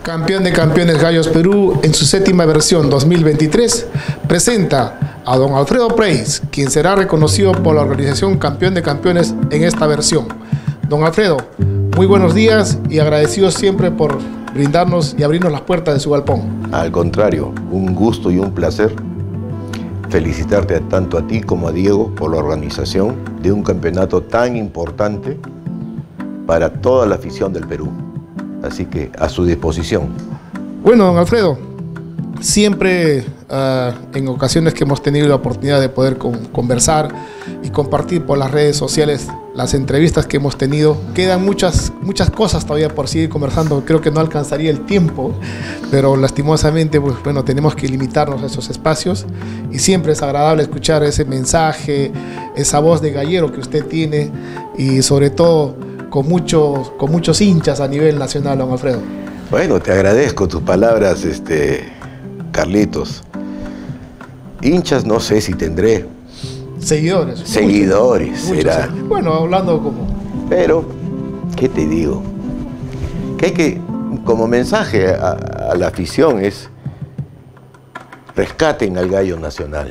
Campeón de Campeones Gallos Perú, en su séptima versión 2023, presenta a don Alfredo Preis, quien será reconocido por la organización Campeón de Campeones en esta versión. Don Alfredo, muy buenos días y agradecidos siempre por brindarnos y abrirnos las puertas de su galpón. Al contrario, un gusto y un placer felicitarte tanto a ti como a Diego por la organización de un campeonato tan importante para toda la afición del Perú. Así que a su disposición. Bueno, don Alfredo, siempre en ocasiones que hemos tenido la oportunidad de poder conversar y compartir por las redes sociales las entrevistas que hemos tenido, quedan muchas cosas todavía por seguir conversando. Creo que no alcanzaría el tiempo, pero lastimosamente, pues bueno, tenemos que limitarnos a esos espacios y siempre es agradable escuchar ese mensaje, esa voz de gallero que usted tiene y sobre todo con muchos hinchas a nivel nacional, don Alfredo. Bueno, te agradezco tus palabras, Carlitos. Hinchas no sé si tendré. Seguidores. Seguidores, será. Bueno, hablando como... Pero, ¿qué te digo? Que hay que, como mensaje a la afición es, rescaten al gallo nacional.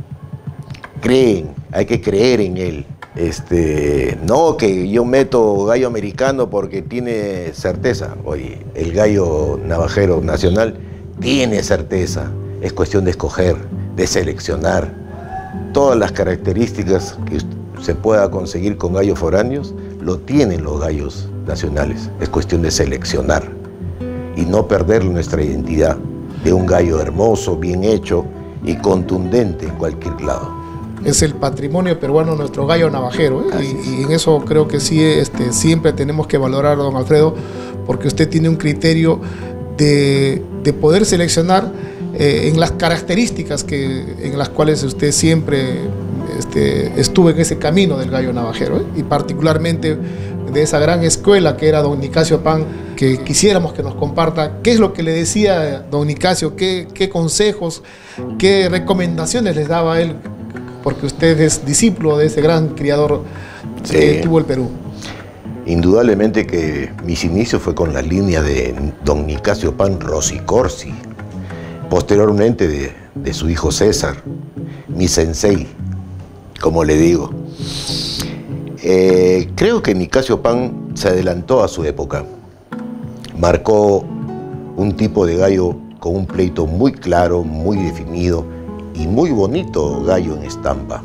Hay que creer en él. No que yo meto gallo americano porque tiene certeza. Oye, el gallo navajero nacional tiene certeza. Es cuestión de escoger, de seleccionar. Todas las características que se pueda conseguir con gallos foráneos lo tienen los gallos nacionales. Es cuestión de seleccionar y no perder nuestra identidad de un gallo hermoso, bien hecho y contundente en cualquier lado. Es el patrimonio peruano nuestro gallo navajero, y en eso creo que sí, siempre tenemos que valorar, don Alfredo, porque usted tiene un criterio de poder seleccionar en las características en las cuales usted siempre estuvo en ese camino del gallo navajero, y particularmente de esa gran escuela que era don Nicasio Pan, que quisiéramos que nos comparta qué es lo que le decía don Nicasio, qué consejos, qué recomendaciones les daba a él, porque usted es discípulo de ese gran criador que tuvo el Perú. Indudablemente que mis inicios fue con la línea de don Nicasio Pan Rosicorsi, posteriormente de su hijo César, mi sensei, como le digo. Creo que Nicasio Pan se adelantó a su época, marcó un tipo de gallo con un pleito muy claro, muy definido, y muy bonito gallo en estampa.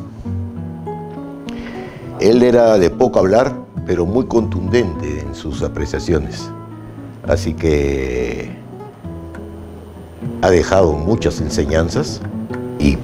Él era de poco hablar, pero muy contundente en sus apreciaciones. Así que ha dejado muchas enseñanzas y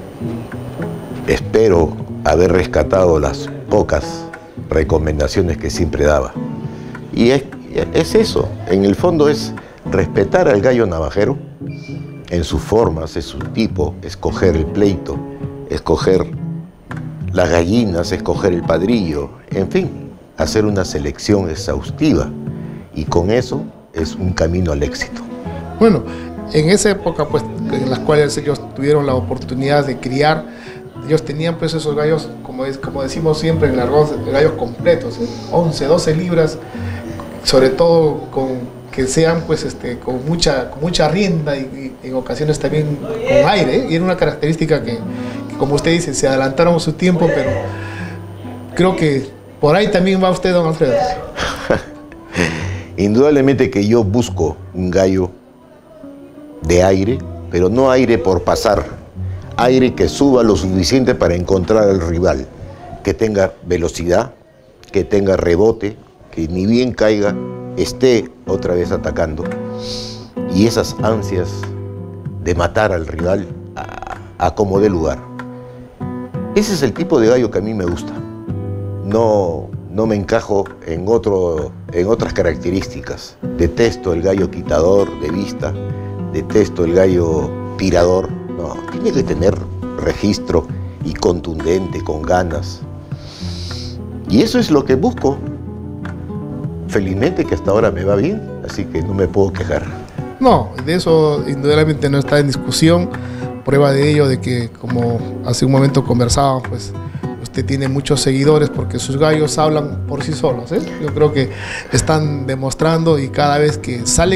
espero haber rescatado las pocas recomendaciones que siempre daba. Y es eso, en el fondo es respetar al gallo navajero en sus formas, en su tipo, escoger el pleito, escoger las gallinas, escoger el padrillo, en fin, hacer una selección exhaustiva, y con eso es un camino al éxito. Bueno, en esa época, pues, en las cuales ellos tuvieron la oportunidad de criar, ellos tenían pues esos gallos, como decimos siempre en el argot, gallos completos, 11, 12 libras, sobre todo que sean pues con mucha rienda y en ocasiones también con aire, y era una característica que como usted dice, se adelantaron a su tiempo, pero creo que por ahí también va usted, don Alfredo. Indudablemente que yo busco un gallo de aire, pero no aire por pasar, aire que suba lo suficiente para encontrar al rival, que tenga velocidad, que tenga rebote, que ni bien caiga, esté otra vez atacando, y esas ansias de matar al rival a como dé lugar. Ese es el tipo de gallo que a mí me gusta. No me encajo en otras características. Detesto el gallo quitador de vista, detesto el gallo tirador. No, tiene que tener registro y contundente, con ganas. Y eso es lo que busco. Felizmente que hasta ahora me va bien, así que no me puedo quejar. No, de eso indudablemente no está en discusión. Prueba de ello de que, como hace un momento conversábamos, pues usted tiene muchos seguidores porque sus gallos hablan por sí solos, ¿eh? Yo creo que están demostrando, y cada vez que salen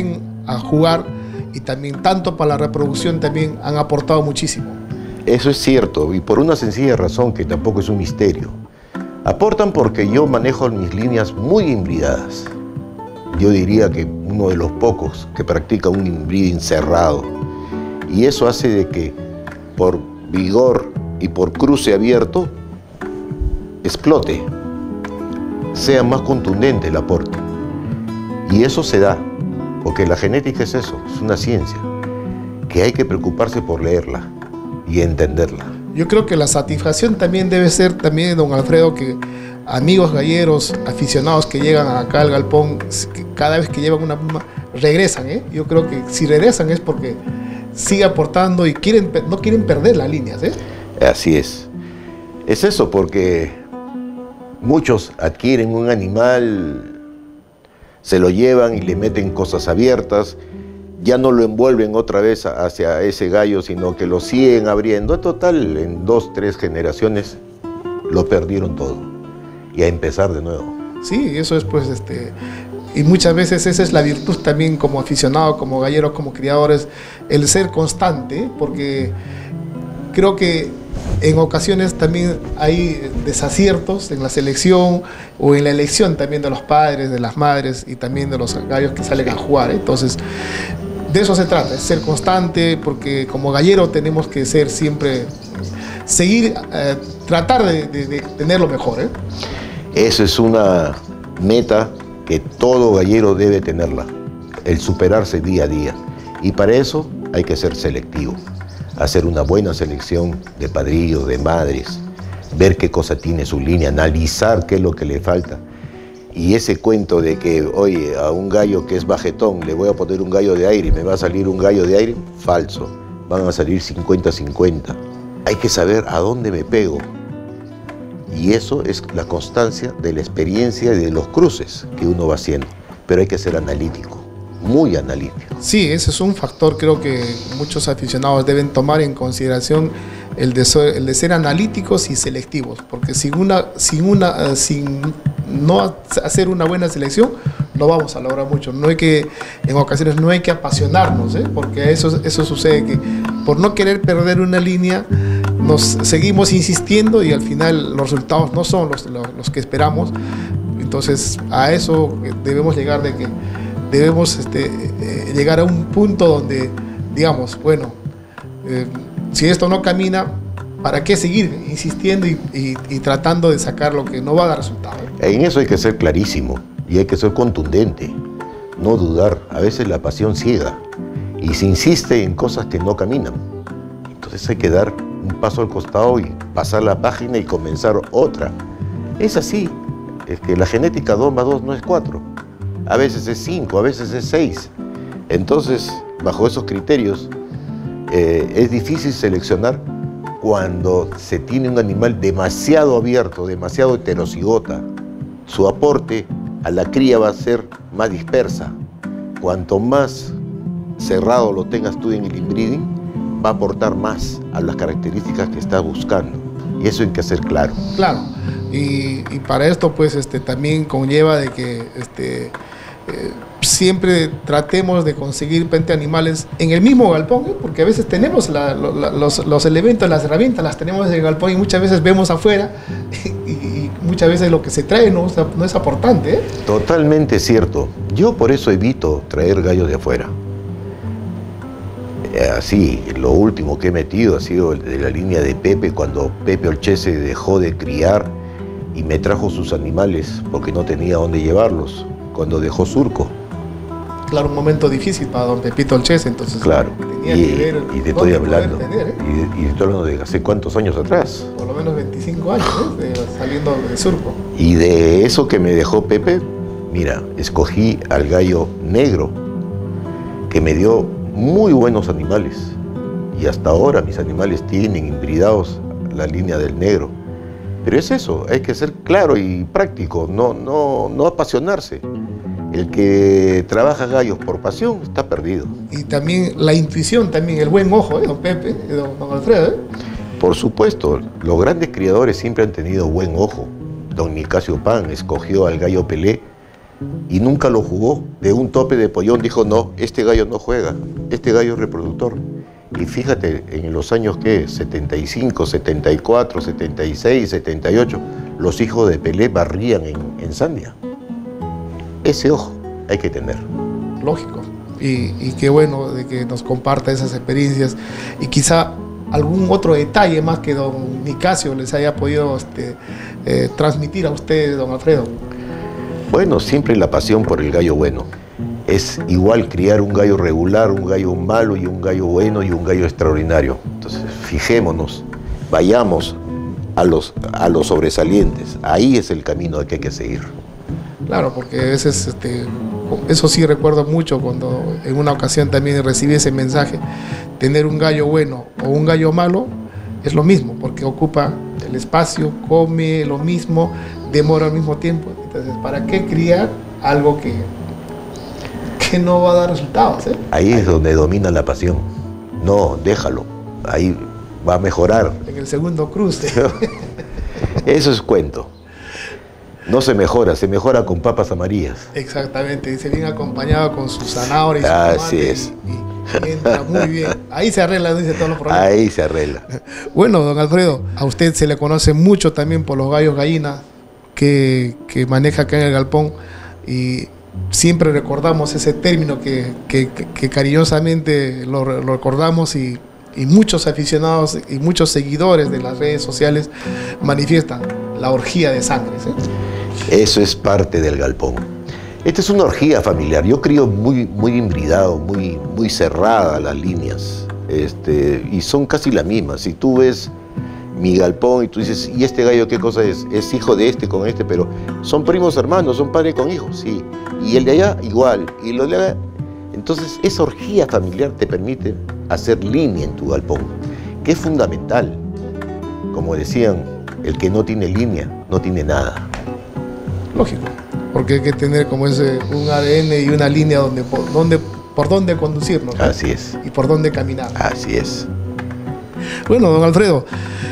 a jugar, y también tanto para la reproducción también han aportado muchísimo. Eso es cierto, y por una sencilla razón que tampoco es un misterio. Aportan porque yo manejo mis líneas muy hibridadas. Yo diría que uno de los pocos que practica un inbreeding cerrado. Y eso hace de que por vigor y por cruce abierto explote, sea más contundente el aporte. Y eso se da, porque la genética es eso, es una ciencia, que hay que preocuparse por leerla y entenderla. Yo creo que la satisfacción también debe ser también, don Alfredo, que amigos galleros, aficionados que llegan acá al galpón, cada vez que llevan una pluma, regresan, ¿eh? Yo creo que si regresan es porque sigue aportando y no quieren perder las líneas, ¿eh? Así es. Es eso, porque muchos adquieren un animal, se lo llevan y le meten cosas abiertas, ya no lo envuelven otra vez hacia ese gallo, sino que lo siguen abriendo. En total, en 2, 3 generaciones lo perdieron todo. Y a empezar de nuevo. Sí, eso es pues y muchas veces esa es la virtud también como aficionado, como gallero, como criadores, el ser constante, porque creo que en ocasiones también hay desaciertos en la selección o en la elección también de los padres, de las madres y también de los gallos que salen a jugar, ¿eh? Entonces, de eso se trata, es ser constante, porque como gallero tenemos que ser siempre, seguir, tratar de tener lo mejor, ¿eh? Eso es una meta que todo gallero debe tenerla, el superarse día a día. Y para eso hay que ser selectivo, hacer una buena selección de padrillos, de madres, ver qué cosa tiene su línea, analizar qué es lo que le falta. Y ese cuento de que, oye, a un gallo que es bajetón le voy a poner un gallo de aire y me va a salir un gallo de aire, falso. Van a salir 50-50. Hay que saber a dónde me pego. Y eso es la constancia de la experiencia y de los cruces que uno va haciendo. Pero hay que ser analítico, muy analítico. Sí, ese es un factor, creo que muchos aficionados deben tomar en consideración, el de ser analíticos y selectivos, porque sin no hacer una buena selección no vamos a lograr mucho. No hay que, en ocasiones no hay que apasionarnos, ¿eh? Porque eso sucede, que por no querer perder una línea nos seguimos insistiendo y al final los resultados no son los que esperamos. Entonces a eso debemos llegar, de que debemos llegar a un punto donde digamos, bueno, si esto no camina, ¿para qué seguir insistiendo y tratando de sacar lo que no va a dar resultado? En eso hay que ser clarísimo y hay que ser contundente, no dudar. A veces la pasión ciega y se insiste en cosas que no caminan. Entonces hay que dar un paso al costado y pasar la página y comenzar otra. Es así, es que la genética 2 más 2 no es 4. A veces es 5, a veces es 6. Entonces, bajo esos criterios, es difícil seleccionar cuando se tiene un animal demasiado abierto, demasiado heterocigota. Su aporte a la cría va a ser más dispersa. Cuanto más cerrado lo tengas tú en el inbreeding, va a aportar más a las características que estás buscando. Y eso hay que hacer claro. Claro. Y para esto, pues, también conlleva de que siempre tratemos de conseguir animales en el mismo galpón, ¿eh? Porque a veces tenemos los elementos, las herramientas las tenemos en el galpón y muchas veces vemos afuera y muchas veces lo que se trae no es aportante, ¿eh? Totalmente cierto. Yo por eso evito traer gallos de afuera. Así, lo último que he metido ha sido de la línea de Pepe, cuando Pepe Olchese dejó de criar y me trajo sus animales porque no tenía dónde llevarlos, cuando dejó Surco. Claro, un momento difícil para don Pepito Olchese, entonces. Claro, tenía que ver y te estoy hablando, tener, ¿eh? y te estoy hablando de hace cuántos años atrás. Por lo menos 25 años, ¿eh? Saliendo de Surco. Y de eso que me dejó Pepe, mira, escogí al gallo negro, que me dio muy buenos animales. Y hasta ahora mis animales tienen hibridados la línea del negro. Pero es eso, hay que ser claro y práctico, no apasionarse. El que trabaja gallos por pasión está perdido. Y también la intuición, también el buen ojo, don Pepe, don Alfredo, ¿eh? Por supuesto, los grandes criadores siempre han tenido buen ojo. Don Nicasio Pan escogió al gallo Pelé y nunca lo jugó. De un tope de pollón dijo, no, este gallo no juega, este gallo es reproductor. Y fíjate, en los años que 75, 74, 76, 78, los hijos de Pelé barrían en Sandia. Ese ojo hay que tener. Lógico. Y qué bueno de que nos comparta esas experiencias y quizá algún otro detalle más que don Nicasio les haya podido transmitir a ustedes, don Alfredo. Bueno, siempre la pasión por el gallo bueno. Es igual criar un gallo regular, un gallo malo y un gallo bueno y un gallo extraordinario. Entonces, fijémonos, vayamos a los sobresalientes. Ahí es el camino que hay que seguir. Claro, porque a veces, eso sí recuerdo mucho cuando en una ocasión también recibí ese mensaje, tener un gallo bueno o un gallo malo es lo mismo, porque ocupa el espacio, come lo mismo, demora al mismo tiempo. Entonces, ¿para qué criar algo que no va a dar resultados? Ahí es donde domina la pasión. No, déjalo, ahí va a mejorar. En el segundo cruce. Eso es cuento. No se mejora con papas amarillas. Exactamente, dice, bien acompañado con sus zanahorias. Así es. Y entra muy bien. Ahí se arregla, dice, todos los problemas. Ahí se arregla. Bueno, don Alfredo, a usted se le conoce mucho también por los gallos gallinas que maneja acá en el galpón y siempre recordamos ese término que cariñosamente lo recordamos y muchos aficionados y muchos seguidores de las redes sociales manifiestan la orgía de sangre, ¿sí? Eso es parte del galpón. Esta es una orgía familiar. Yo crío muy hibridado, muy cerrada las líneas. Y son casi las mismas. Si tú ves mi galpón y tú dices, ¿y este gallo qué cosa es? Es hijo de este con este, pero son primos hermanos, son padre con hijo, sí. Y el de allá igual, y los de allá. Entonces, esa orgía familiar te permite hacer línea en tu galpón, que es fundamental. Como decían, el que no tiene línea, no tiene nada. Lógico, porque hay que tener como un ADN y una línea por donde conducirnos, ¿no? Así es. Y por dónde caminar. Así es. Bueno, don Alfredo,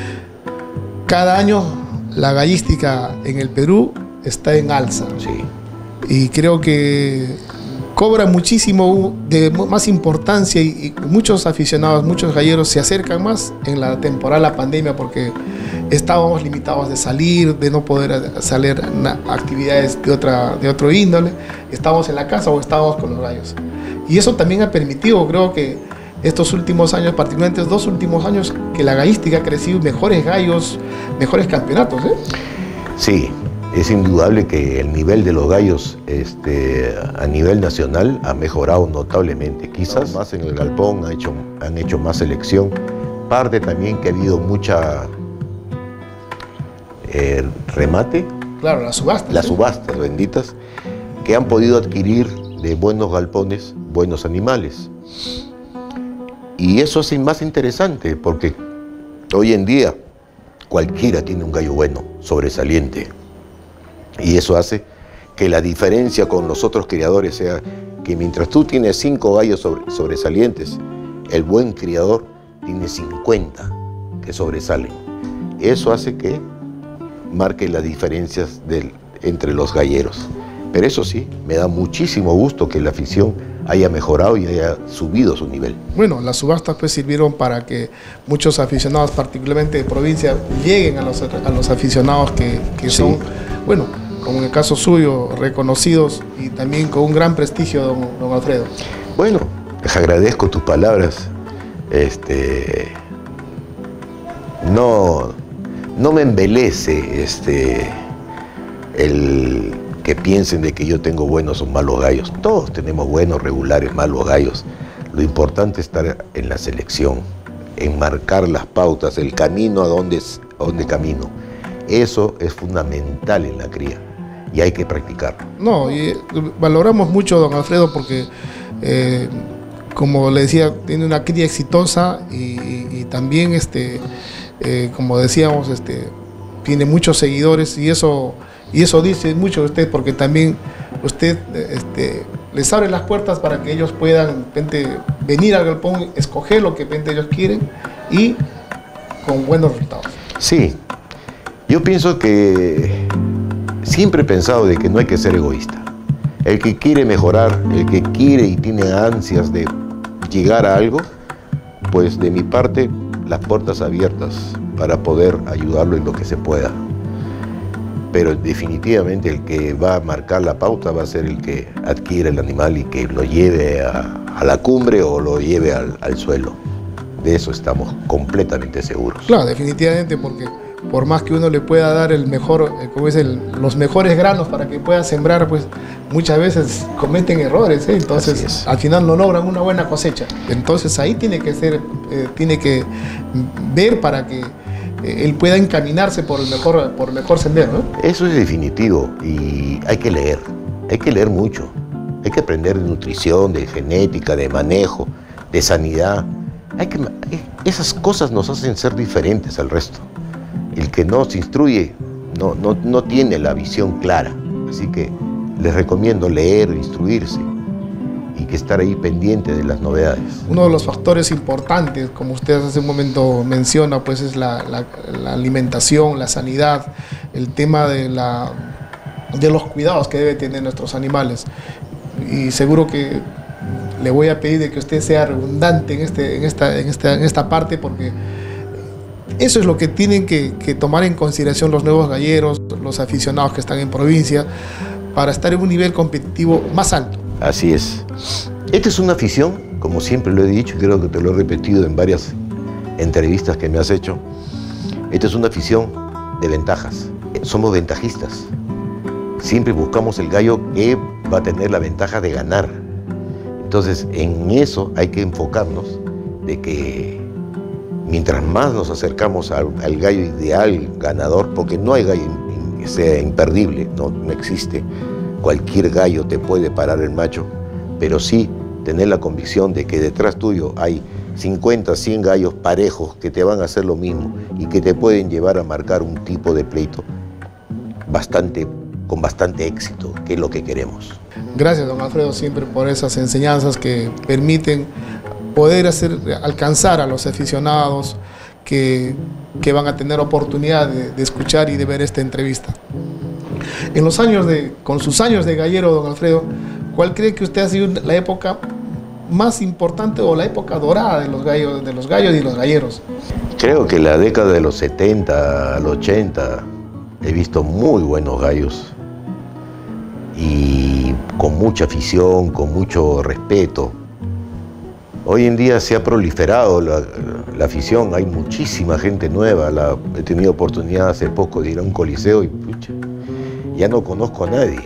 cada año la gallística en el Perú está en alza. Sí. Y creo que cobra muchísimo más importancia y muchos aficionados, muchos galleros se acercan más en la temporada de la pandemia porque estábamos limitados de salir, de no poder salir a actividades de otro índole, estábamos en la casa o estábamos con los gallos. Y eso también ha permitido, creo que estos últimos años, particularmente estos 2 últimos años, que la gallística ha crecido, mejores gallos, mejores campeonatos, ¿eh? Sí. Es indudable que el nivel de los gallos a nivel nacional ha mejorado notablemente. Quizás más en el galpón han hecho más selección. Parte también que ha habido mucha remate. Claro, las subastas. Las subastas benditas que han podido adquirir de buenos galpones, buenos animales. Y eso es más interesante porque hoy en día cualquiera tiene un gallo bueno, sobresaliente. Y eso hace que la diferencia con los otros criadores sea que mientras tú tienes 5 gallos sobresalientes, el buen criador tiene 50 que sobresalen. Eso hace que marque las diferencias entre los galleros. Pero eso sí, me da muchísimo gusto que la afición haya mejorado y haya subido su nivel. Bueno, las subastas pues sirvieron para que muchos aficionados, particularmente de provincia, lleguen a los aficionados que sí son, bueno, como en el caso suyo, reconocidos y también con un gran prestigio, don Alfredo. Bueno, les agradezco tus palabras. No me embelece el que piensen de que yo tengo buenos o malos gallos. Todos tenemos buenos, regulares, malos gallos. Lo importante es estar en la selección, en marcar las pautas, el camino a dónde camino. Eso es fundamental en la cría y hay que practicarlo. No, y valoramos mucho a don Alfredo porque, como le decía, tiene una cría exitosa y también, como decíamos, tiene muchos seguidores y eso dice mucho de usted porque también usted les abre las puertas para que ellos puedan venir al galpón, escoger lo que ellos quieren y con buenos resultados. Sí, yo pienso que siempre he pensado de que no hay que ser egoísta. El que quiere mejorar, el que quiere y tiene ansias de llegar a algo, pues de mi parte, las puertas abiertas para poder ayudarlo en lo que se pueda. Pero definitivamente el que va a marcar la pauta va a ser el que adquiere el animal y que lo lleve a la cumbre o lo lleve al suelo. De eso estamos completamente seguros. Claro, definitivamente, porque por más que uno le pueda dar el mejor, como es los mejores granos para que pueda sembrar, pues muchas veces cometen errores, ¿eh? Entonces al final no logran una buena cosecha. Entonces ahí tiene que ser, tiene que ver para que él pueda encaminarse por el mejor sendero, ¿no? Eso es definitivo, y hay que leer mucho, hay que aprender de nutrición, de genética, de manejo, de sanidad. Esas cosas nos hacen ser diferentes al resto. El que no se instruye no tiene la visión clara, así que les recomiendo leer, instruirse y que estar ahí pendiente de las novedades. Uno de los factores importantes, como usted hace un momento menciona, pues es la alimentación, la sanidad, el tema de los cuidados que deben tener nuestros animales. Y seguro que le voy a pedir de que usted sea redundante en esta parte, porque eso es lo que tienen que tomar en consideración los nuevos galleros, los aficionados que están en provincia, para estar en un nivel competitivo más alto. Así es. Esta es una afición, como siempre lo he dicho, y creo que te lo he repetido en varias entrevistas que me has hecho. Esta es una afición de ventajas. Somos ventajistas. Siempre buscamos el gallo que va a tener la ventaja de ganar. Entonces, en eso hay que enfocarnos, de que mientras más nos acercamos al gallo ideal, ganador, porque no hay gallo que sea imperdible, no existe. Cualquier gallo te puede parar el macho, pero sí tener la convicción de que detrás tuyo hay 50, 100 gallos parejos que te van a hacer lo mismo y que te pueden llevar a marcar un tipo de pleito con bastante éxito, que es lo que queremos. Gracias, don Alfredo, siempre por esas enseñanzas que permiten poder alcanzar a los aficionados que van a tener oportunidad de escuchar y de ver esta entrevista. Con sus años de gallero, don Alfredo, ¿cuál cree que usted ha sido la época más importante o la época dorada de los gallos y los galleros? Creo que la década de los 70 al 80 he visto muy buenos gallos y con mucha afición, con mucho respeto. Hoy en día se ha proliferado la afición, hay muchísima gente nueva. He tenido oportunidad hace poco de ir a un coliseo y pucha, ya no conozco a nadie.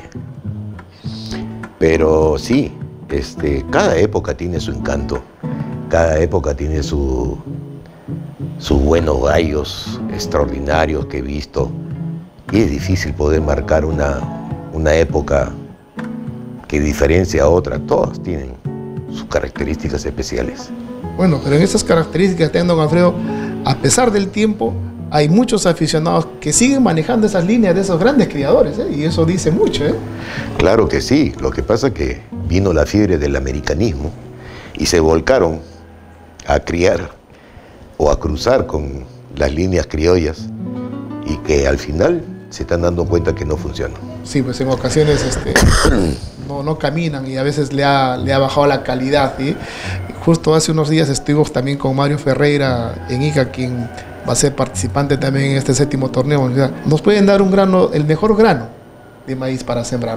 Pero sí, cada época tiene su encanto, cada época tiene sus buenos gallos extraordinarios que he visto. Y es difícil poder marcar una época que diferencia a otra. Todas tienen sus características especiales. Bueno, pero en esas características, don Alfredo, a pesar del tiempo, hay muchos aficionados que siguen manejando esas líneas de esos grandes criadores, ¿eh? Y eso dice mucho, ¿eh? Claro que sí. Lo que pasa es que vino la fiebre del americanismo y se volcaron a criar o a cruzar con las líneas criollas y que al final se están dando cuenta que no funciona. Sí, pues en ocasiones no caminan y a veces le ha bajado la calidad, ¿sí? Justo hace unos días estuvimos también con Mario Ferreira en Ica, quien va a ser participante también en este 7º torneo. Nos pueden dar el mejor grano de maíz para sembrarlo.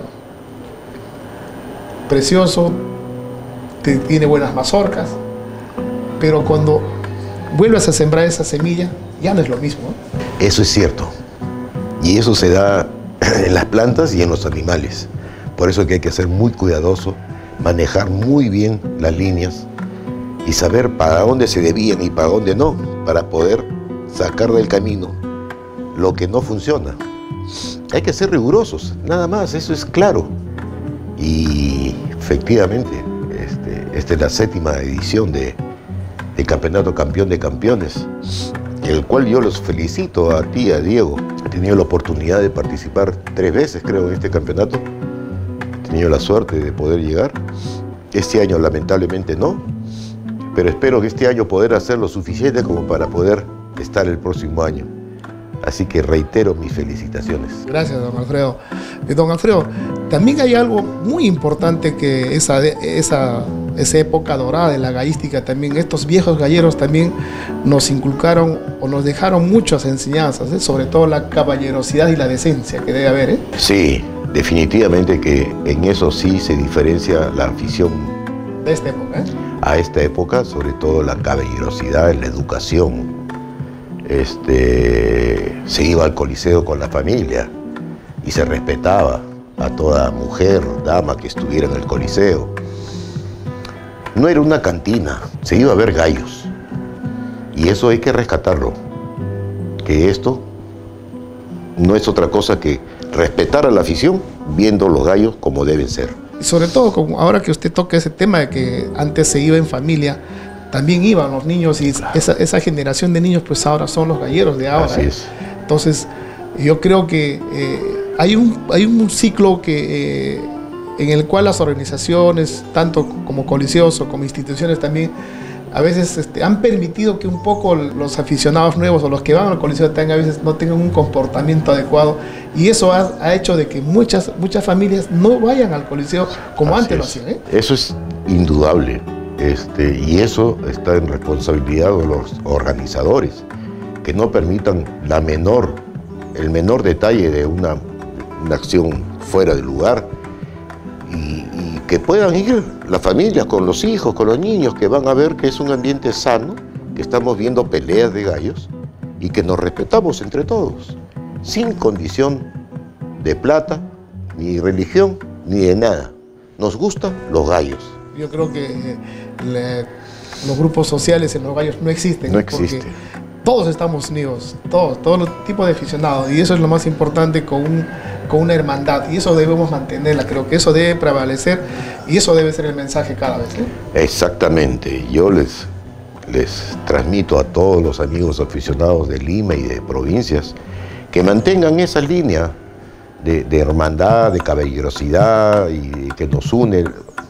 Precioso, tiene buenas mazorcas, pero cuando vuelves a sembrar esa semilla, ya no es lo mismo, ¿eh? Eso es cierto. Y eso se da en las plantas y en los animales. Por eso que hay que ser muy cuidadoso, manejar muy bien las líneas y saber para dónde se debían y para dónde no, para poder sacar del camino lo que no funciona. Hay que ser rigurosos, nada más, eso es claro. Y efectivamente, esta es la 7ª edición de Campeonato Campeón de Campeones, el cual yo los felicito a ti, a Diego. He tenido la oportunidad de participar 3 veces, creo, en este campeonato. He tenido la suerte de poder llegar. Este año, lamentablemente, no. Pero espero que este año poder hacer lo suficiente como para poder estar el próximo año. Así que reitero mis felicitaciones. Gracias, don Alfredo. Don Alfredo, también hay algo muy importante que esa época dorada de la gallística también, estos viejos galleros también nos inculcaron o nos dejaron muchas enseñanzas, sobre todo la caballerosidad y la decencia que debe haber. Sí, definitivamente que en eso sí se diferencia la afición de esta época. A esta época, sobre todo la caballerosidad, la educación. Se iba al Coliseo con la familia y se respetaba a toda mujer, dama que estuviera en el Coliseo. No era una cantina, se iba a ver gallos. Y eso hay que rescatarlo. Que esto no es otra cosa que respetar a la afición viendo los gallos como deben ser. Y sobre todo, como ahora que usted toca ese tema de que antes se iba en familia, también iban los niños y esa generación de niños pues ahora son los galleros de ahora. Así es. Entonces yo creo que hay un ciclo que, en el cual las organizaciones, tanto como coliseos o como instituciones también, a veces han permitido que un poco los aficionados nuevos o los que van al coliseo a veces no tengan un comportamiento adecuado, y eso ha hecho de que muchas familias no vayan al coliseo como Así antes es. lo hacían. Eso es indudable. Y eso está en responsabilidad de los organizadores, que no permitan el menor detalle de una acción fuera de lugar, y que puedan ir las familias con los hijos, con los niños, que van a ver que es un ambiente sano, que estamos viendo peleas de gallos y que nos respetamos entre todos, sin condición de plata, ni religión, ni de nada. Nos gustan los gallos. Yo creo que los grupos sociales en los gallos no existen. No existe. Todos estamos unidos, todos los tipos de aficionados, y eso es lo más importante con una hermandad, y eso debemos mantenerla. Creo que eso debe prevalecer y eso debe ser el mensaje cada vez. Exactamente. Yo les transmito a todos los amigos aficionados de Lima y de provincias que mantengan esa línea de hermandad, de caballerosidad, y que nos une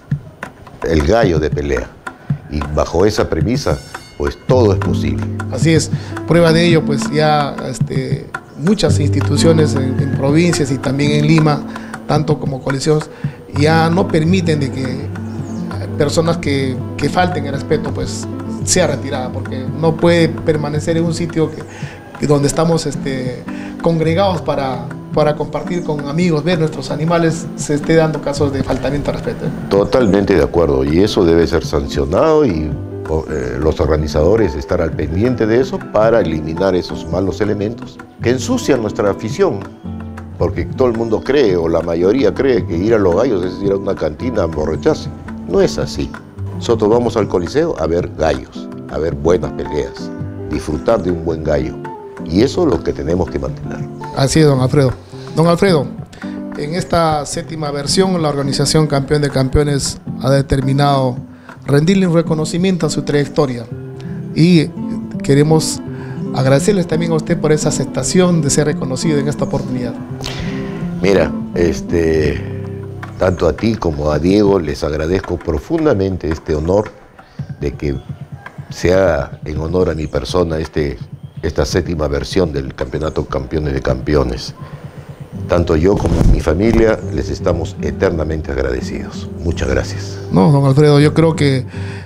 el gallo de pelea. Y bajo esa premisa, pues todo es posible. Así es. Prueba de ello, pues ya muchas instituciones en provincias y también en Lima, tanto como coliseos, ya no permiten de que personas que falten el respeto pues sea retirada, porque no puede permanecer en un sitio donde estamos congregados para compartir con amigos, ver nuestros animales, se esté dando casos de faltamiento de respeto. Totalmente de acuerdo, y eso debe ser sancionado, y los organizadores estar al pendiente de eso para eliminar esos malos elementos que ensucian nuestra afición, porque todo el mundo cree, o la mayoría cree, que ir a los gallos es ir a una cantina a emborracharse. No es así. Nosotros vamos al coliseo a ver gallos, a ver buenas peleas, disfrutar de un buen gallo, y eso es lo que tenemos que mantener. Así es, don Alfredo. Don Alfredo, en esta 7ª versión, la organización Campeón de Campeones ha determinado rendirle un reconocimiento a su trayectoria, y queremos agradecerles también a usted por esa aceptación de ser reconocido en esta oportunidad. Mira, tanto a ti como a Diego les agradezco profundamente este honor de que sea en honor a mi persona esta 7ª versión del Campeonato Campeones de Campeones. Tanto yo como mi familia les estamos eternamente agradecidos. Muchas gracias. No, don Alfredo, yo creo que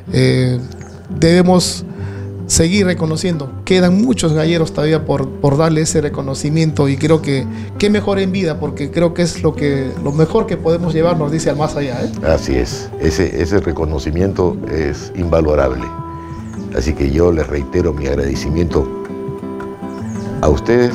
debemos seguir reconociendo. Quedan muchos galleros todavía por darle ese reconocimiento, y creo que qué mejor en vida, porque creo que es lo mejor que podemos llevarnos, dice, al más allá. Así es, ese reconocimiento es invalorable. Así que yo les reitero mi agradecimiento a ustedes,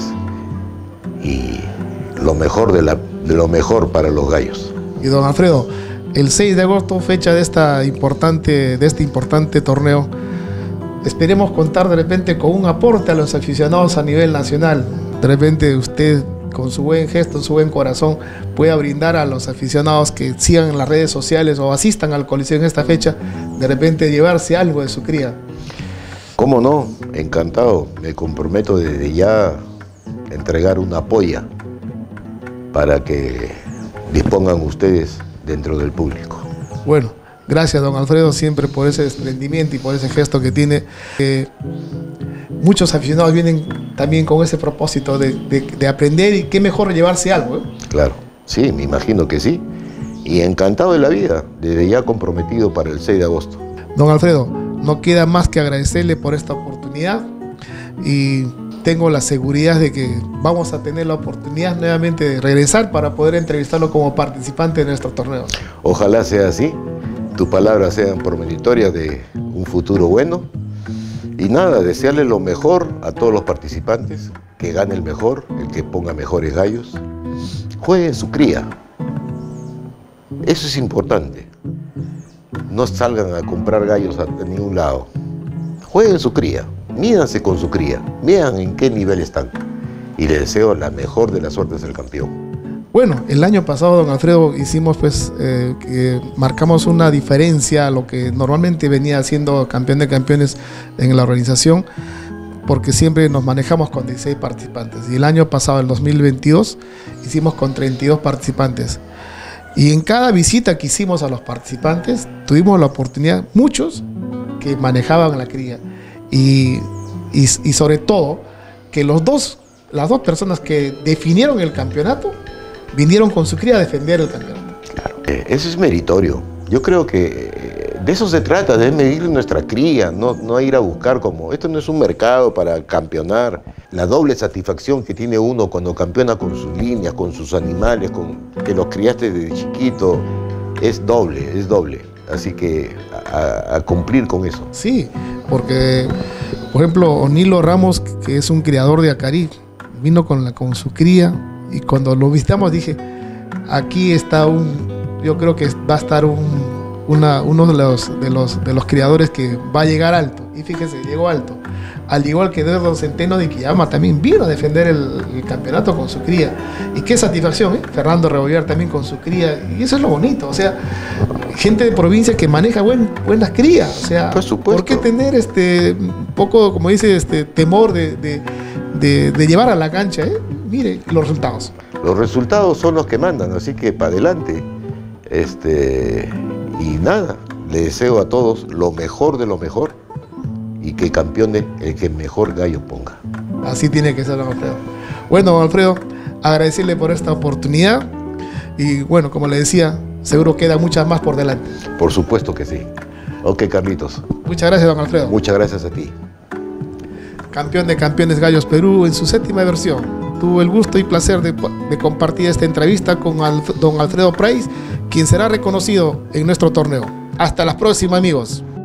y lo mejor de lo mejor para los gallos. Y don Alfredo, el 6 de agosto, fecha de este importante torneo, esperemos contar de repente con un aporte a los aficionados a nivel nacional. De repente usted, con su buen gesto, su buen corazón, pueda brindar a los aficionados que sigan en las redes sociales o asistan al coliseo en esta fecha, de repente llevarse algo de su cría. ¿Cómo no? Encantado. Me comprometo desde ya a entregar una polla para que dispongan ustedes dentro del público. Bueno, gracias, don Alfredo, siempre por ese desprendimiento y por ese gesto que tiene. Muchos aficionados vienen también con ese propósito de aprender, y qué mejor llevarse algo, ¿eh? Claro, sí, me imagino que sí. Y encantado de la vida, desde ya comprometido para el 6 de agosto. Don Alfredo, no queda más que agradecerle por esta oportunidad, y tengo la seguridad de que vamos a tener la oportunidad nuevamente de regresar para poder entrevistarlo como participante de nuestro torneo. Ojalá sea así, tus palabras sean premonitorias de un futuro bueno. Y nada, desearle lo mejor a todos los participantes, que gane el mejor, el que ponga mejores gallos. Jueguen su cría. Eso es importante. No salgan a comprar gallos a ningún lado. Jueguen su cría, mídanse con su cría, vean en qué nivel están. Y les deseo la mejor de las suertes del campeón. Bueno, el año pasado, don Alfredo, hicimos que marcamos una diferencia a lo que normalmente venía siendo campeón de campeones en la organización, porque siempre nos manejamos con 16 participantes. Y el año pasado, el 2022, hicimos con 32 participantes. Y en cada visita que hicimos a los participantes, tuvimos la oportunidad, muchos, que manejaban la cría. Y sobre todo, que las dos personas que definieron el campeonato vinieron con su cría a defender el campeonato. Claro, eso es meritorio. Yo creo que de eso se trata, de medir nuestra cría, no ir a buscar como... Esto no es un mercado para campeonar. La doble satisfacción que tiene uno cuando campeona con sus líneas, con sus animales, que los criaste desde chiquito, es doble. Así que a cumplir con eso. Sí, porque, por ejemplo, Onilo Ramos, que es un criador de Acari, vino con su cría, y cuando lo visitamos dije, aquí está yo creo que va a estar uno de los criadores que va a llegar alto. Y fíjese, llegó alto. Al igual que don Centeno de Quillama también vino a defender el campeonato con su cría. Y qué satisfacción, ¿eh? Fernando Rebollar también con su cría. Y eso es lo bonito. O sea, gente de provincia que maneja buenas crías. O sea, por supuesto. ¿Por qué tener un poco, como dice, temor de llevar a la cancha? Mire los resultados. Los resultados son los que mandan, así que para adelante. Y nada, le deseo a todos lo mejor de lo mejor, y que campeone el que mejor gallo ponga. Así tiene que ser, don Alfredo. Bueno, don Alfredo, agradecerle por esta oportunidad, y bueno, como le decía, seguro queda muchas más por delante. Por supuesto que sí. Ok, Carlitos. Muchas gracias, don Alfredo. Muchas gracias a ti. Campeón de Campeones Gallos Perú en su 7ª versión. Tuvo el gusto y placer de compartir esta entrevista con don Alfredo Price, quien será reconocido en nuestro torneo. Hasta la próxima, amigos.